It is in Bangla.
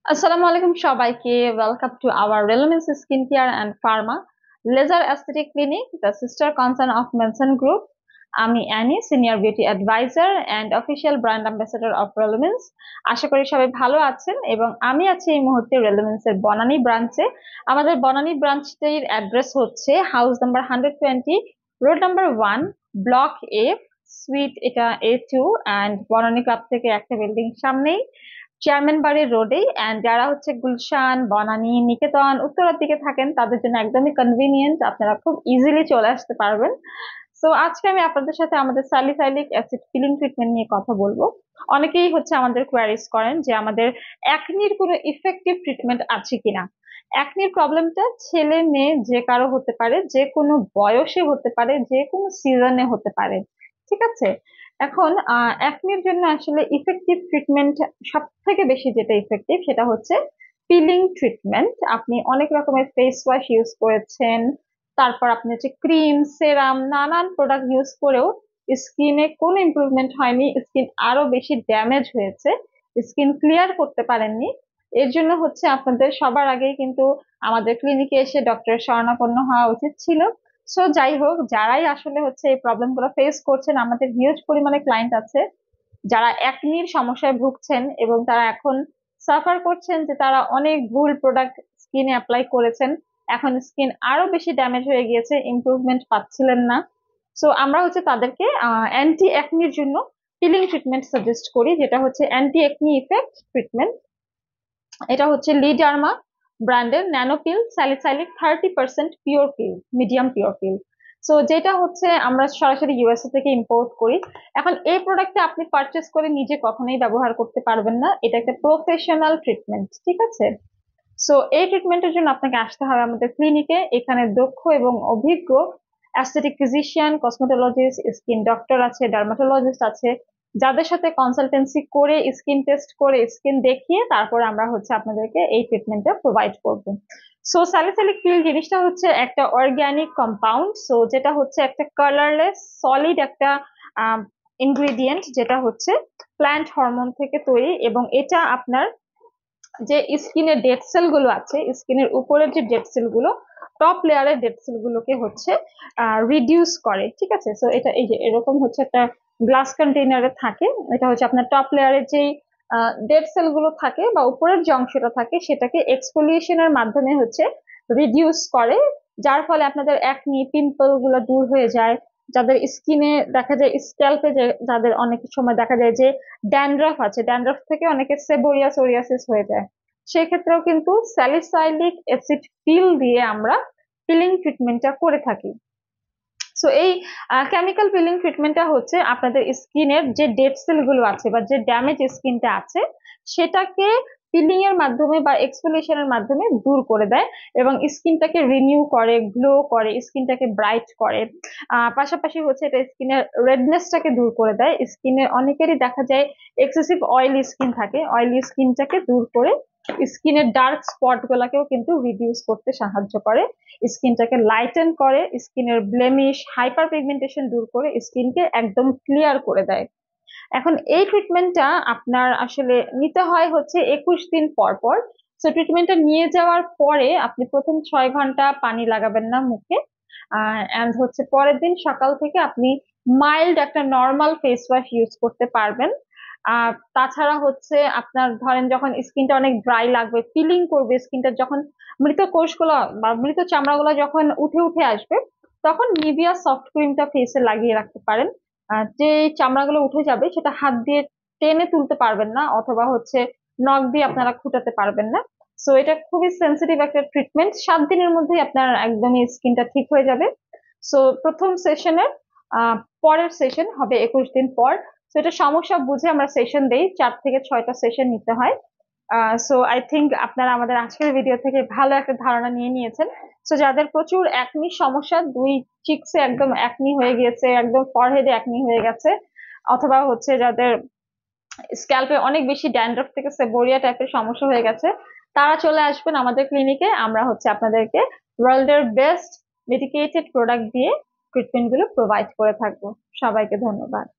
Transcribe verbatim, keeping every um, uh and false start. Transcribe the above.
আসসালামু আলাইকুম সবাইকে। Welcome to our Relumins skin care and pharma laser aesthetic clinic, the sister concern of Menson group. আমি Annie, senior beauty advisor and official brand ambassador of Relumins। আশা করি সবাই ভালো আছেন এবং আমি আছি এই মুহূর্তে Relumins এর বনানী ব্রাঞ্চে। আমাদের বনানী ব্রাঞ্চটির অ্যাড্রেস হচ্ছে house number hundred twenty, road number one, block A, suite এটা A two, and Banani club থেকে একটা বিল্ডিং সামনেই, চেয়ারম্যান বাড়ির রোডেই। এন্ড যারা হচ্ছে গুলশান, বনানী, নিকেতন, উত্তরার দিকে থাকেন তাদের জন্য একদমই কনভিনিয়েন্ট, আপনারা খুব ইজিলি চলে আসতে পারবেন। সো আজকে আমি আপনাদের সাথে আমাদের স্যালিসাইলিক অ্যাসিড পিলিং ট্রিটমেন্ট নিয়ে কথা বলবো। অনেকেই হচ্ছে আমাদের কোয়ারিজ করেন যে আমাদের অ্যাকনির কোনো ইফেক্টিভ ট্রিটমেন্ট আছে কিনা। অ্যাকনির প্রবলেমটা ছেলে মেয়ে যে কারো হতে পারে, যে কোনো বয়সে হতে পারে, যে কোনো সিজনে হতে পারে, ঠিক আছে। এখন অ্যাকনির জন্য আসলে ইফেক্টিভ ট্রিটমেন্ট, সব থেকে বেশি যেটা ইফেক্টিভ সেটা হচ্ছে পিলিং ট্রিটমেন্ট। আপনি অনেক রকমের ফেস ওয়াশ ইউজ করেছেন, তারপর আপনি হচ্ছে ক্রিম, সেরাম, নানান প্রোডাক্ট ইউজ করেও স্কিনে কোনো ইমপ্রুভমেন্ট হয়নি, স্কিন আরো বেশি ড্যামেজ হয়েছে, স্কিন ক্লিয়ার করতে পারেননি। এর জন্য হচ্ছে আপনাদের সবার আগেই কিন্তু আমাদের ক্লিনিকে এসে ডক্টরের শরণাপন্ন হওয়া উচিত ছিল। সো যাই হোক, যারাই আসলে হচ্ছে এই প্রবলেম গুলো ফেস করছেন, আমাদের হিউজ পরিমাণে ক্লায়েন্ট আছে যারা একনির সমস্যায় ভুগছেন এবং তারা এখন সাফার করছেন যে তারা অনেক ভুল প্রোডাক্ট স্কিনে অ্যাপ্লাই করেছেন, এখন স্কিন আরো বেশি ড্যামেজ হয়ে গিয়েছে, ইমপ্রুভমেন্ট পাচ্ছিলেন না। সো আমরা হচ্ছে তাদেরকে অ্যান্টি একনির জন্য পিলিং ট্রিটমেন্ট সাজেস্ট করি, যেটা হচ্ছে অ্যান্টি একনি ইফেক্ট ট্রিটমেন্ট। এটা হচ্ছে লিডার্মা ব্র্যান্ডের nanopeel salicylic thirty percent pure peel, medium pure peel. So যেটা হচ্ছে আমরা সরাসরি ইউএসএ থেকে ইম্পোর্ট করি। এখন এই প্রোডাক্টটা আপনি পারচেস করে নিজে কখনোই ব্যবহার করতে পারবেন না, এটা একটা প্রফেশনাল ট্রিটমেন্ট, ঠিক আছে। সো এই ট্রিটমেন্টের জন্য আপনাকে আসতে হবে আমাদের ক্লিনিকে। এখানে দক্ষ এবং অভিজ্ঞ aesthetic physician, cosmetologist, skin doctor আছে, ডার্মাটোলজিস্ট আছে, যাদের সাথে কনসালটেন্সি করে, স্কিন টেস্ট করে, স্কিন দেখিয়ে তারপর আমরা হচ্ছে আপনাদেরকে এই ট্রিটমেন্টটা প্রোভাইড করব। সো স্যালিসিলিক পিল জিনিসটা হচ্ছে একটা অর্গানিক কম্পাউন্ড, সো যেটা হচ্ছে একটা কালারলেস সলিড একটা ইনগ্রেডিয়েন্ট, যেটা হচ্ছে প্ল্যান্ট হরমোন থেকে তৈরি, এবং এটা আপনার যে স্কিনের ডেড সেল গুলো আছে, স্কিনের উপরের যে ডেড সেল গুলো, টপ লেয়ারের ডেড সেল গুলোকে হচ্ছে রিডিউস করে, ঠিক আছে। সো এটা এই যে এরকম হচ্ছে একটা গ্লাস কন্টেইনারে থাকে, এটা হচ্ছে আপনার টপ লেয়ারের যেই ডেড সেল গুলো থাকে বা উপরের যে অংশটা থাকে সেটাকে এক্সফোলিয়েশনের মাধ্যমে হচ্ছে রিডিউস করে, যার ফলে আপনাদের একনি, পিম্পল গুলো দূর হয়ে যায়। যাদের স্কিনে দেখা যায়, স্ক্যাল্পে যাদের অনেক সময় দেখা যায় যে ড্যান্ড্রাফ আছে, ড্যান্ড্রাফ থেকে অনেকে সেবোরিয়া সোরিয়াসিস হয়ে যায়, সেক্ষেত্রেও কিন্তু স্যালিসাইলিক অ্যাসিড পিল দিয়ে আমরা পিলিং ট্রিটমেন্টটা করে থাকি। সো এই কেমিক্যাল পিলিং ট্রিটমেন্টটা হচ্ছে আপনাদের স্কিনের যে ডেড সেল গুলো আছে বা যে ড্যামেজ স্কিনটা আছে সেটাকে পিলিং এর মাধ্যমে বা এক্সফোলিয়েশনের মাধ্যমে দূর করে দেয় এবং স্কিনটাকে রিনিউ করে, গ্লো করে, স্কিনটাকে ব্রাইট করে। আহ পাশাপাশি হচ্ছে এটা স্কিনের রেডনেসটাকে দূর করে দেয়। স্কিনে অনেকেরই দেখা যায় এক্সেসিভ অয়েলি স্কিন থাকে, অয়েলি স্কিনটাকে দূর করে স্কিনের ডার্ক স্পট গুলাকেও কিন্তু রিডিউস করতে সাহায্য করে, স্কিনটাকে লাইটেন করে, স্কিনের ব্লেমিশ, হাইপার পিগমেন্টেশন দূর করে স্কিনকে একদম ক্লিয়ার করে দেয়। এখন এই ট্রিটমেন্টটা আপনার আসলে নিতে হয় হচ্ছে একুশ দিন পর পর। সো ট্রিটমেন্টটা নিয়ে যাওয়ার পরে আপনি প্রথম ছয় ঘন্টা পানি লাগাবেন না মুখে, এন্ড হচ্ছে পরের দিন সকাল থেকে আপনি মাইল্ড একটা নর্মাল ফেস ওয়াশ ইউজ করতে পারবেন। আর তাছাড়া হচ্ছে আপনার ধরেন যখন স্কিনটা অনেক ড্রাই লাগবে, ফিলিং করবে, স্কিনটা যখন মৃত কোষগুলো বা মৃত চামড়াগুলো যখন উঠে উঠে আসবে, তখন নিভিয়া সফট ক্রিমটা ফেসে লাগিয়ে রাখতে পারেন। যে চামড়াগুলো উঠে যাবে সেটা হাত দিয়ে টেনে তুলতে পারবেন না, অথবা হচ্ছে নখ দিয়ে আপনারা খুঁটাতে পারবেন না। সো এটা খুবই সেন্সিটিভ একটা ট্রিটমেন্ট, সাত দিনের মধ্যেই আপনার একদমই স্কিনটা ঠিক হয়ে যাবে। সো প্রথম সেশনের পরের সেশন হবে একুশ দিন পর। তো এটা সমস্যা বুঝে আমরা সেশন দেই, চার থেকে ছয়টা সেশন নিতে হয়। সো আই থিঙ্ক আপনারা আমাদের আজকের ভিডিও থেকে ভালো একটা ধারণা নিয়ে নিয়েছেন। সো যাদের প্রচুর একনি সমস্যা, দুই চিকসে একদম একনি হয়ে গিয়েছে, একদম ফরহেডে একনি হয়ে গেছে, অথবা হচ্ছে যাদের স্ক্যাল্পে অনেক বেশি ড্যান্ড্রফ থেকে সেবোরিয়া টাইপের সমস্যা হয়ে গেছে, তারা চলে আসবেন আমাদের ক্লিনিকে। আমরা হচ্ছে আপনাদেরকে ওয়ার্ল্ডের বেস্ট মেডিকেটেড প্রোডাক্ট দিয়ে ট্রিটমেন্ট গুলো প্রোভাইড করে থাকবো। সবাইকে ধন্যবাদ।